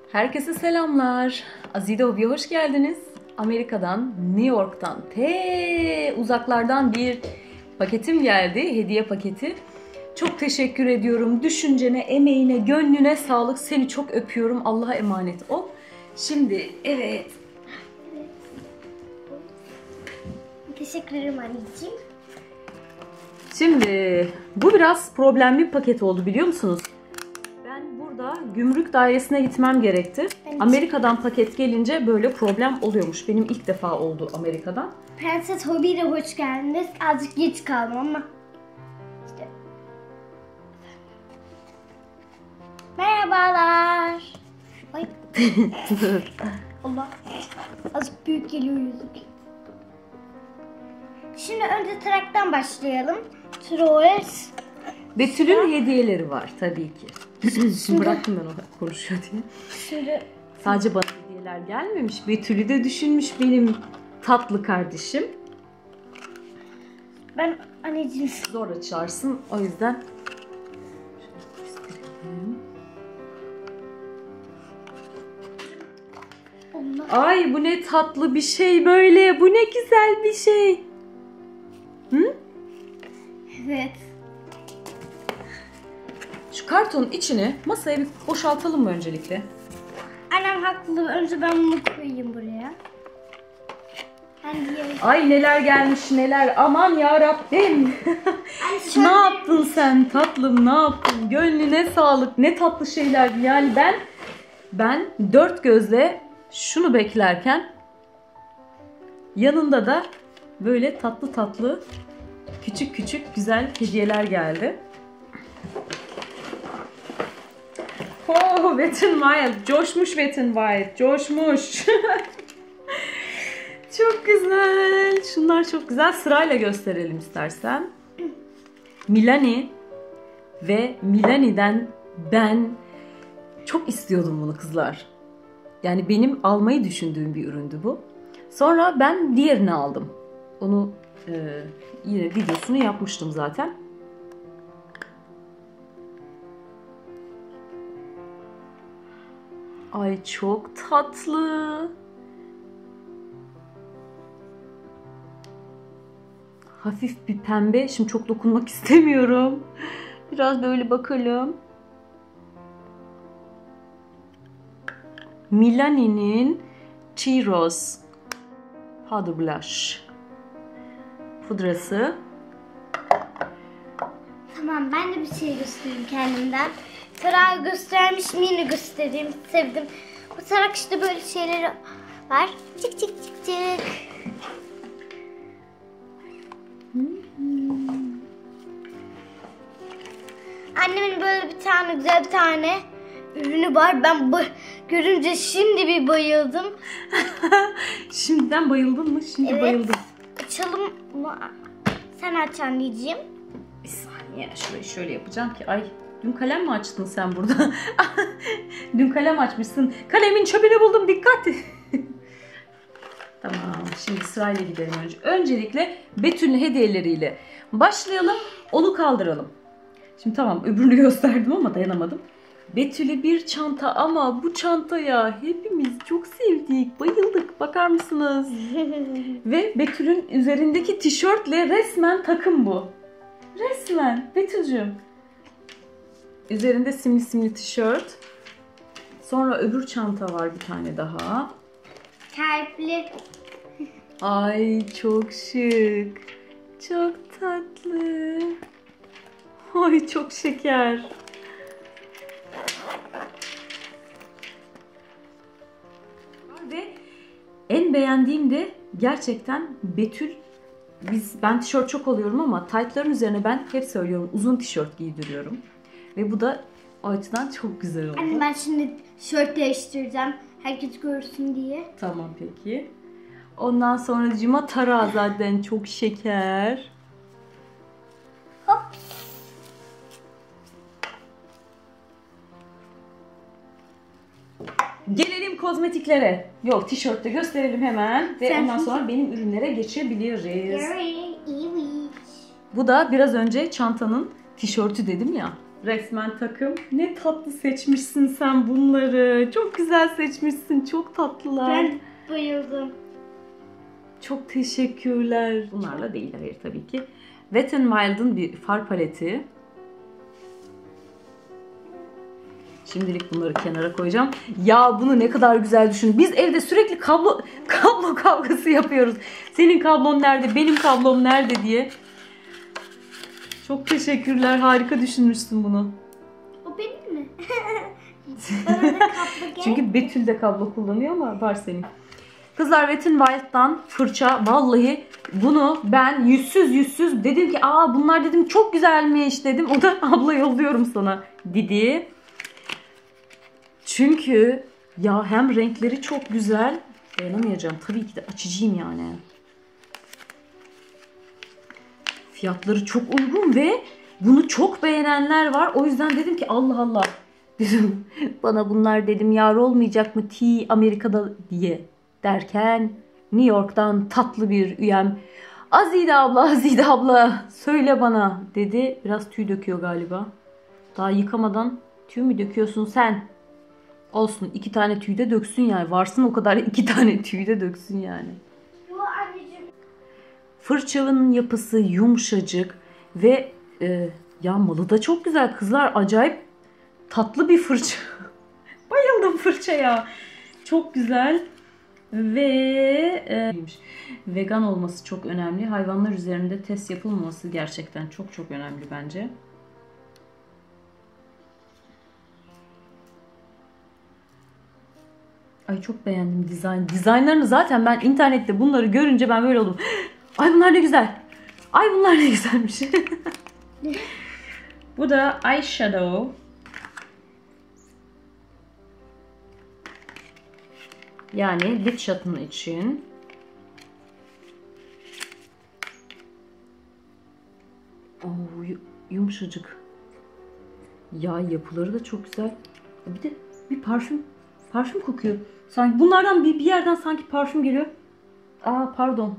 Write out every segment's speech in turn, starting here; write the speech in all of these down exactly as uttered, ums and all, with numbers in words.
Herkese selamlar. Azide Hobby'ye hoş geldiniz. Amerika'dan, New York'tan, te uzaklardan bir paketim geldi. Hediye paketi. Çok teşekkür ediyorum. Düşüncene, emeğine, gönlüne sağlık. Seni çok öpüyorum. Allah'a emanet ol. Şimdi evet. Teşekkür ederim anneciğim. Şimdi bu biraz problemli bir paket oldu, biliyor musunuz? Ben burada gümrük dairesine gitmem gerekti. Evet. Amerika'dan paket gelince böyle problem oluyormuş. Benim ilk defa oldu Amerika'dan. Prenses Hobby'ye hoş geldiniz. Azıcık geç kaldım ama. İşte. Merhabalar. Ay. Allah. Azıcık büyük geliyor yüzük. Şimdi önce traktan başlayalım. Troes. Betül'ün hediyeleri var tabii ki. Şimdi bıraktım ben onu konuşuyor diye. Şimdi Sadece bana hediyeler gelmemiş. Betül'ü de düşünmüş benim tatlı kardeşim. ben anneciğim. Zor açarsın, o yüzden. Şöyle göstereyim. Allah. Ay bu ne tatlı bir şey böyle. Bu ne güzel bir şey. Hı? Evet. Şu kartonun içini masaya bir boşaltalım mı öncelikle? Annem haklı. Önce ben bunu koyayım buraya. Ben diye. Ay neler gelmiş neler. Aman ya Rabbim. Ne yaptın sen tatlım, ne yaptın? Gönlüne sağlık. Ne tatlı şeyler. Yani ben ben dört gözle şunu beklerken yanında da böyle tatlı tatlı küçük küçük güzel hediyeler geldi. Oh, Wet n Wild. Coşmuş Wet n Wild. Coşmuş. Çok güzel. Şunlar çok güzel. Sırayla gösterelim istersen. Milani ve Milani'den ben çok istiyordum bunu kızlar. Yani benim almayı düşündüğüm bir üründü bu. Sonra ben diğerini aldım. Onu e, yine videosunu yapmıştım zaten. Ay çok tatlı. Hafif bir pembe. Şimdi çok dokunmak istemiyorum. Biraz böyle bakalım. Milani'nin Cheeros Powder Blush pudrası. Tamam, ben de bir şey göstereyim kendimden. Tarak göstermiş, mini göstereyim. Sevdim. Bu tarak işte böyle şeyleri var. Çık çık çık çık. Annemin böyle bir tane güzel bir tane ürünü var. Ben bu görünce şimdi bir bayıldım. Şimdiden bayıldın mı? Şimdi Evet. bayıldım. Açalım mı? Sen aç anneciğim. Bir saniye şurayı şöyle yapacağım ki. Ay dün kalem mi açtın sen burada? Dün kalem açmışsın. Kalemin çöpünü buldum, dikkat. Tamam, şimdi sırayla gidelim önce. Öncelikle Betül'ün hediyeleriyle başlayalım. Onu kaldıralım. Şimdi tamam, öbürünü gösterdim ama dayanamadım. Betül'e bir çanta, ama bu çantaya hepimiz çok sevdik, bayıldık. Bakar mısınız? Ve Betül'ün üzerindeki tişörtle resmen takım bu. Resmen Betül'cüğüm. Üzerinde simli simli tişört. Sonra öbür çanta var, bir tane daha. Kalpli. Ay çok şık. Çok tatlı. Ay çok şeker. Ve en beğendiğim de gerçekten Betül. Biz ben tişört çok alıyorum ama taytların üzerine ben hep söylüyorum uzun tişört giydiriyorum. Ve bu da o açıdan çok güzel oldu. Anne ben şimdi tişört değiştireceğim. Herkes görsün diye. Tamam peki. Ondan sonra cima tarağı zaten çok şeker. Hop. Gelelim kozmetiklere. Yok, tişörtte gösterelim hemen. Ve Sen ondan şimdi- sonra benim ürünlere geçebiliriz. Very iyi. Bu da biraz önce çantanın tişörtü dedim ya. Resmen takım. Ne tatlı seçmişsin sen bunları. Çok güzel seçmişsin. Çok tatlılar. Ben bayıldım. Çok teşekkürler. Bunlarla değil, hayır tabii ki. Wet n Wild'ın bir far paleti. Şimdilik bunları kenara koyacağım. Ya bunu ne kadar güzel düşün. Biz evde sürekli kablo kablo kavgası yapıyoruz. Senin kablon nerede, benim kablom nerede diye. Çok teşekkürler. Harika düşünmüşsün bunu. O benim mi? Bana da kablo gel. Çünkü Betül de kablo kullanıyor ama var senin. Kızlar, Wet n Wild'dan fırça, vallahi bunu ben yüzsüz yüzsüz dedim ki aa bunlar dedim çok güzelmiş dedim. O da abla yolluyorum sana dedi. Çünkü ya hem renkleri çok güzel, dayanamayacağım tabii ki de açacağım yani. Fiyatları çok uygun ve bunu çok beğenenler var. O yüzden dedim ki Allah Allah dedim, bana bunlar dedim yar olmayacak mı T Amerika'da diye derken New York'tan tatlı bir üyem Azide abla Azide abla söyle bana dedi. Biraz tüy döküyor galiba. Daha yıkamadan tüy mü döküyorsun sen? Olsun, iki tane tüy de döksün yani. Varsın o kadar iki tane tüy de döksün yani. Fırçanın yapısı yumuşacık ve e, ya malı da çok güzel kızlar. Acayip tatlı bir fırça. Bayıldım fırçaya. Çok güzel ve e, vegan olması çok önemli. Hayvanlar üzerinde test yapılmaması gerçekten çok çok önemli bence. Ay çok beğendim dizayn. Dizaynlarını zaten ben internette bunları görünce ben böyle oldum. Ay bunlar ne güzel. Ay bunlar ne güzelmiş. Bu da eyeshadow. Yani lip shading için. Oo, yumuşacık. Ya yapıları da çok güzel. Bir de bir parfüm. Parfüm kokuyor. Sanki bunlardan bir, bir yerden sanki parfüm geliyor. Aa pardon.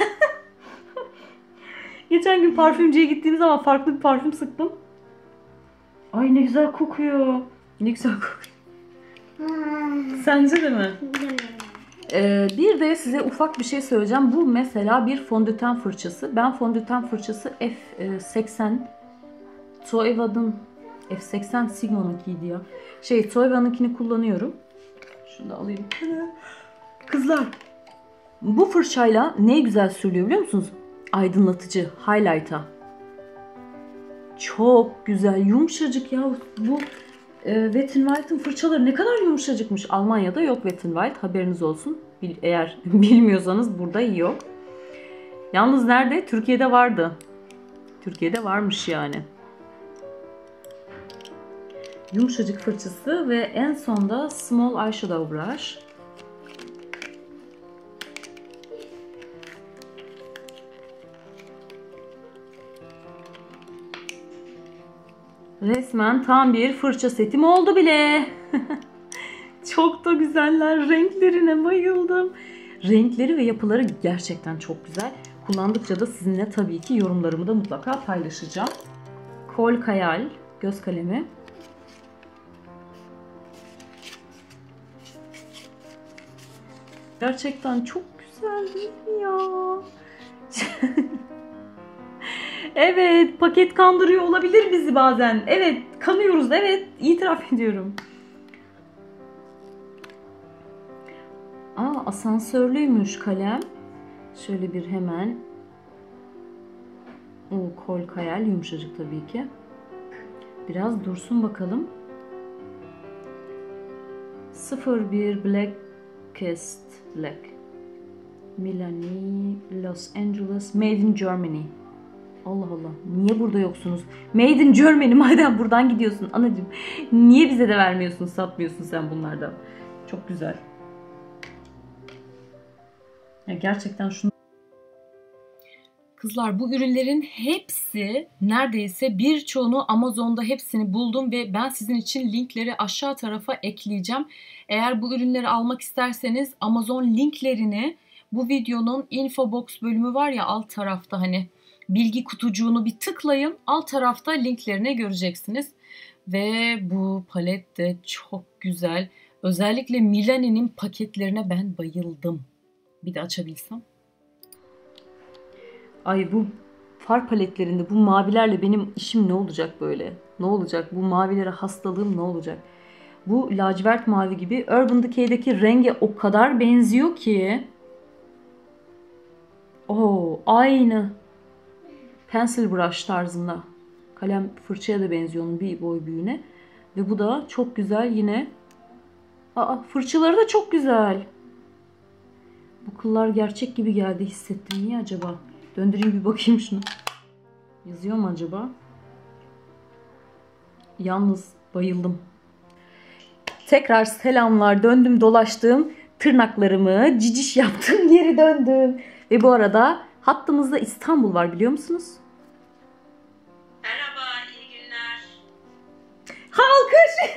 Geçen gün parfümcüye gittiğim zaman farklı bir parfüm sıktım. Ay ne güzel kokuyor. Ne güzel kokuyor. Sence de mi? Ee, bir de size ufak bir şey söyleyeceğim. Bu mesela bir fondöten fırçası. Ben fondöten fırçası F seksen Zoeva'nın F seksen Sigma'nınkiydi ya. Şey Zoeva'nınkini kullanıyorum. Şunu da alayım. Kızlar, bu fırçayla ne güzel sürülüyor biliyor musunuz? Aydınlatıcı, highlight'a. Çok güzel, yumuşacık ya. Bu e, Wet n Wild'ın fırçaları ne kadar yumuşacıkmış. Almanya'da yok Wet n Wild, haberiniz olsun. Bil, eğer bilmiyorsanız burada yok. Yalnız nerede? Türkiye'de vardı. Türkiye'de varmış yani. Yumuşacık fırçası ve en sonda Small Eyeshadow Brush. Resmen tam bir fırça setim oldu bile. Çok da güzeller. Renklerine bayıldım. Renkleri ve yapıları gerçekten çok güzel. Kullandıkça da sizinle tabii ki yorumlarımı da mutlaka paylaşacağım. Kol Kayal göz kalemi. Gerçekten çok güzel değil mi ya? Evet, paket kandırıyor olabilir bizi bazen. Evet, kanıyoruz. Evet, itiraf ediyorum. Aa, asansörlüymüş kalem. Şöyle bir hemen. O Kol Kayal yumuşacık tabii ki. Biraz dursun bakalım. sıfır bir Blackest Black. Milani, Los Angeles, Made in Germany. Allah Allah. Niye burada yoksunuz? Made in Germany madem buradan gidiyorsun anacığım. Niye bize de vermiyorsun, satmıyorsun sen bunlardan? Çok güzel. Ya gerçekten şunu... Kızlar bu ürünlerin hepsi neredeyse birçoğunu Amazon'da hepsini buldum ve ben sizin için linkleri aşağı tarafa ekleyeceğim. Eğer bu ürünleri almak isterseniz Amazon linklerini bu videonun info box bölümü var ya alt tarafta hani bilgi kutucuğunu bir tıklayın. Alt tarafta linklerini göreceksiniz. Ve bu palet de çok güzel. Özellikle Milani'nin paketlerine ben bayıldım. Bir de açabilsem. Ay bu far paletlerinde bu mavilerle benim işim ne olacak böyle? Ne olacak? Bu mavilere hastalığım ne olacak? Bu lacivert mavi gibi Urban Decay'deki renge o kadar benziyor ki. Oo, aynı. Pencil brush tarzında. Kalem fırçaya da benziyor onun bir boy büyüğüne. Ve bu da çok güzel yine. Aa, fırçaları da çok güzel. Bu kıllar gerçek gibi geldi, hissettim. Niye acaba? Döndüreyim bir bakayım şunu. Yazıyor mu acaba? Yalnız bayıldım. Tekrar selamlar. Döndüm dolaştım. Tırnaklarımı ciciş yaptım. Geri döndüm. Ve bu arada hattımızda İstanbul var, biliyor musunuz? Merhaba, iyi günler. Alkış!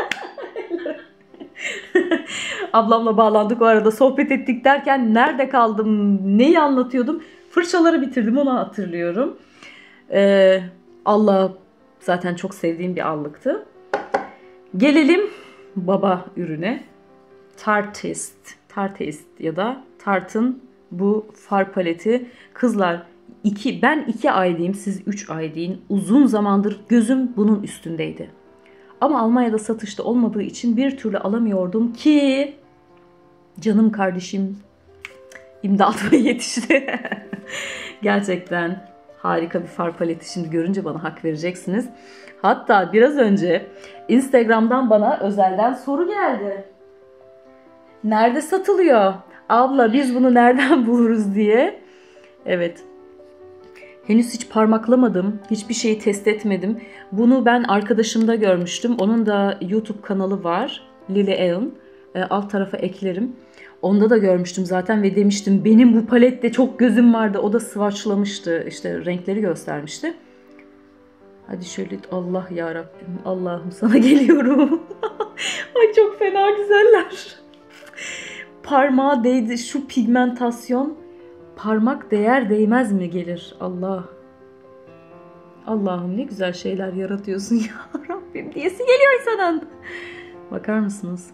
Ablamla bağlandık o arada, sohbet ettik derken nerede kaldım, neyi anlatıyordum? Fırçaları bitirdim, onu hatırlıyorum. Ee, Allah zaten çok sevdiğim bir allıktı. Gelelim baba ürüne. Tarteist. Tarteist ya da Tarte'ın bu far paleti. Kızlar iki, ben iki ay diyeyim, siz üç ay deyin. Uzun zamandır gözüm bunun üstündeydi. Ama Almanya'da satışta olmadığı için bir türlü alamıyordum ki canım kardeşim imdadıma yetişti. Gerçekten harika bir far paleti. Şimdi görünce bana hak vereceksiniz. Hatta biraz önce Instagram'dan bana özelden soru geldi. Nerede satılıyor? Abla biz bunu nereden buluruz diye. Evet. Henüz hiç parmaklamadım. Hiçbir şeyi test etmedim. Bunu ben arkadaşımda görmüştüm. Onun da YouTube kanalı var. Lily Eon. E, alt tarafa eklerim. Onda da görmüştüm zaten ve demiştim benim bu palette çok gözüm vardı. O da swatchlamıştı. İşte renkleri göstermişti. Hadi şöyle, Allah ya Rabbim, Allah'ım sana geliyorum. Ay çok fena güzeller. Parmağa değdi şu pigmentasyon. Parmak değer değmez mi gelir? Allah. Allah'ım ne güzel şeyler yaratıyorsun ya Rabbim diyesi geliyor insanın. Bakar mısınız?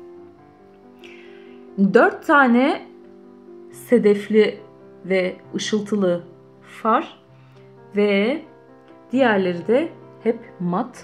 Dört tane sedefli ve ışıltılı far ve diğerleri de hep mat.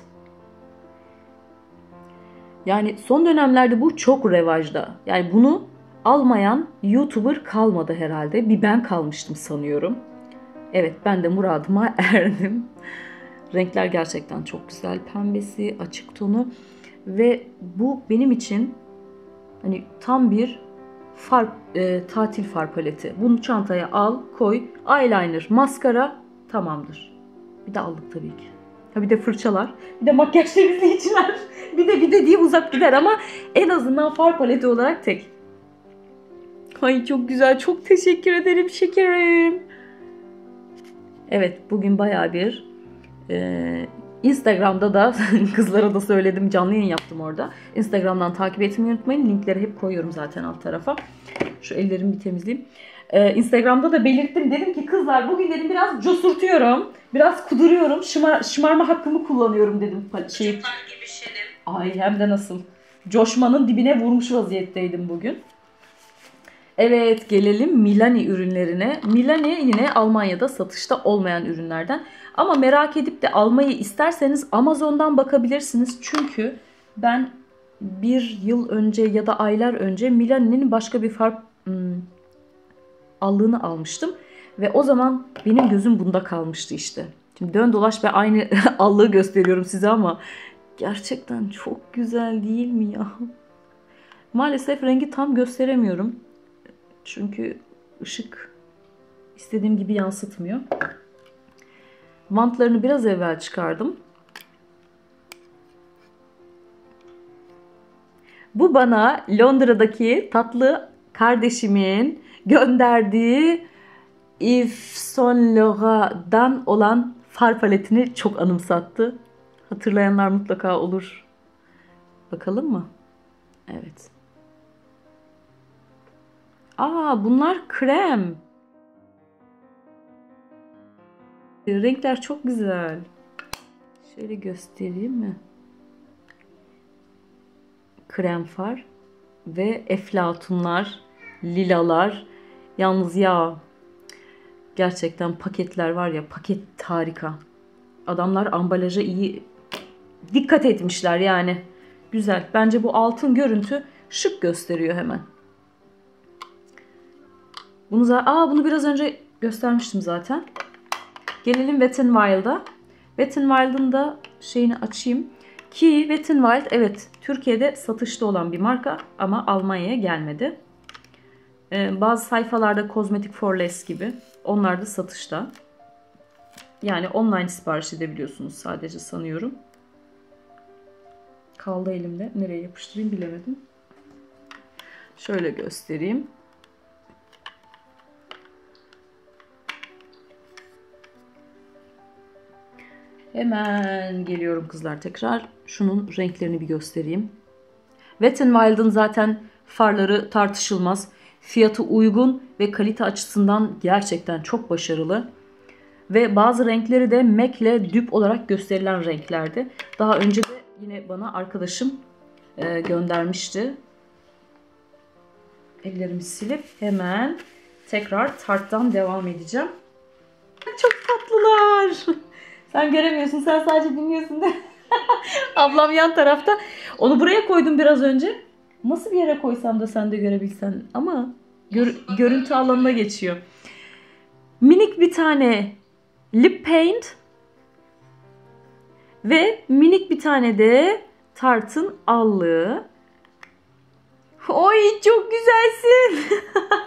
Yani son dönemlerde bu çok revajda. Yani bunu almayan YouTuber kalmadı herhalde. Bir ben kalmıştım sanıyorum. Evet, ben de muradıma erdim. Renkler gerçekten çok güzel. Pembesi, açık tonu ve bu benim için hani tam bir far, e, tatil far paleti. Bunu çantaya al, koy, eyeliner, maskara, tamamdır. Bir de aldık tabii ki. Ha bir de fırçalar, bir de makyaj temizleyiciler, bir de bir de diye uzak gider ama en azından far paleti olarak tek. Ay çok güzel, çok teşekkür ederim şekerim. Evet, bugün bayağı bir e, Instagram'da da kızlara da söyledim, canlı yayın yaptım orada. Instagram'dan takip etmeyi unutmayın. Linkleri hep koyuyorum zaten alt tarafa. Şu ellerimi bir temizleyeyim. Ee, Instagram'da da belirttim. Dedim ki kızlar bugün dedim biraz cosurtuyorum. Biraz kuduruyorum. Şımar, şımarma hakkımı kullanıyorum dedim. Şey, gibi şirin. ay hem de nasıl. Coşmanın dibine vurmuş vaziyetteydim bugün. Evet, gelelim Milani ürünlerine. Milani yine Almanya'da satışta olmayan ürünlerden. Ama merak edip de almayı isterseniz Amazon'dan bakabilirsiniz. Çünkü ben bir yıl önce ya da aylar önce Milani'nin başka bir far hmm, allığını almıştım. Ve o zaman benim gözüm bunda kalmıştı işte. Şimdi dön dolaş ve aynı allığı gösteriyorum size ama gerçekten çok güzel değil mi ya? Maalesef rengi tam gösteremiyorum. Çünkü ışık istediğim gibi yansıtmıyor. Bantlarını biraz evvel çıkardım. Bu bana Londra'daki tatlı kardeşimin gönderdiği Yves Saint Laurent'dan olan far paletini çok anımsattı. Hatırlayanlar mutlaka olur. Bakalım mı? Evet. Aa, bunlar krem. Renkler çok güzel. Şöyle göstereyim mi? Krem far ve eflatunlar, lilalar. Yalnız ya gerçekten paketler var ya, paket harika. Adamlar ambalaja iyi dikkat etmişler yani. Güzel. Bence bu altın görüntü şık gösteriyor hemen. Bunu zaten, aa bunu biraz önce göstermiştim zaten. Gelelim Wet n Wild'a. Wet n Wild'ın da şeyini açayım. Ki Wet n Wild evet Türkiye'de satışta olan bir marka ama Almanya'ya gelmedi. Ee, bazı sayfalarda Cosmetic for Less gibi onlar da satışta. Yani online sipariş edebiliyorsunuz sadece sanıyorum. Kaldı elimde. Nereye yapıştırayım bilemedim. Şöyle göstereyim. Hemen geliyorum kızlar tekrar. Şunun renklerini bir göstereyim. Wet n Wild'ın zaten farları tartışılmaz. Fiyatı uygun ve kalite açısından gerçekten çok başarılı. Ve bazı renkleri de M A C ile düp olarak gösterilen renklerdi. Daha önce de yine bana arkadaşım e, göndermişti. Ellerimi silip hemen tekrar Tarte'dan devam edeceğim. Çok tatlılar. Sen göremiyorsun, sen sadece dinliyorsun de. Ablam yan tarafta. Onu buraya koydum biraz önce. Nasıl bir yere koysam da sen de görebilsen. Ama gör, görüntü alanına geçiyor. Minik bir tane lip paint. Ve minik bir tane de Tarte'ın allığı. Oy çok güzelsin.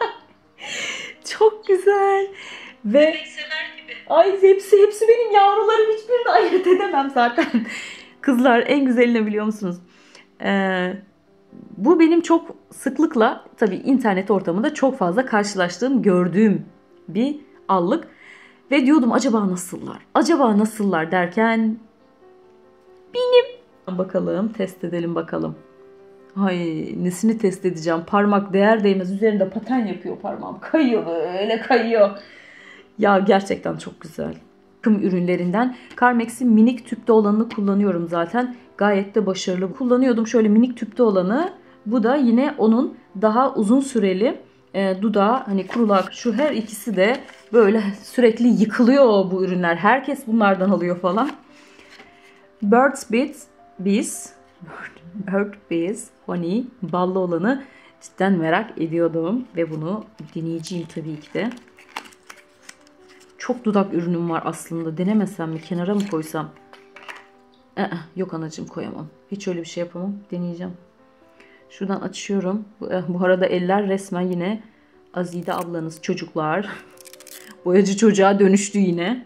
Çok güzel. Ve ay hepsi hepsi benim yavrularım, hiçbirini ayırt edemem zaten. Kızlar en güzelini biliyor musunuz? Ee, bu benim çok sıklıkla tabii internet ortamında çok fazla karşılaştığım, gördüğüm bir allık. Ve diyordum acaba nasıllar? Acaba nasıllar derken benim. Bakalım, test edelim bakalım. Ay nesini test edeceğim? Parmak değer değmez üzerinde paten yapıyor parmağım. Kayıyor, böyle kayıyor. Ya gerçekten çok güzel. Bakım ürünlerinden Carmex'in minik tüpte olanını kullanıyorum zaten. Gayet de başarılı. Kullanıyordum şöyle minik tüpte olanı. Bu da yine onun daha uzun süreli e, dudağı hani kurulak. Şu her ikisi de böyle sürekli yıkılıyor bu ürünler. Herkes bunlardan alıyor falan. Burt's Bees, Bees, Burt's Bees Honey ballı olanı cidden merak ediyordum ve bunu deneyeceğim tabii ki de. Çok dudak ürünüm var aslında. Denemesem mi? Kenara mı koysam? Ee, yok anacığım koyamam. Hiç öyle bir şey yapamam. Deneyeceğim. Şuradan açıyorum. Bu, bu arada eller resmen yine Azide ablanız çocuklar. Boyacı çocuğa dönüştü yine.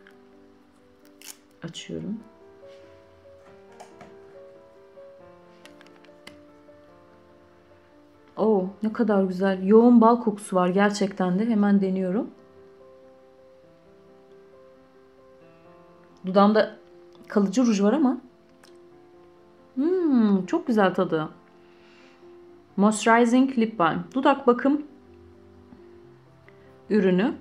Açıyorum. Oo, ne kadar güzel. Yoğun bal kokusu var gerçekten de. Hemen deniyorum. Dudağımda kalıcı ruj var ama hmm, çok güzel tadı. Moisturizing Lip Balm. Dudak bakım ürünü.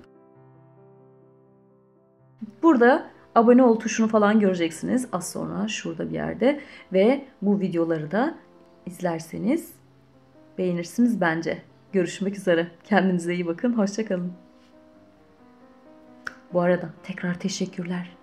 Burada abone ol tuşunu falan göreceksiniz. Az sonra şurada bir yerde. Ve bu videoları da izlerseniz beğenirsiniz bence. Görüşmek üzere. Kendinize iyi bakın. Hoşça kalın. Bu arada tekrar teşekkürler.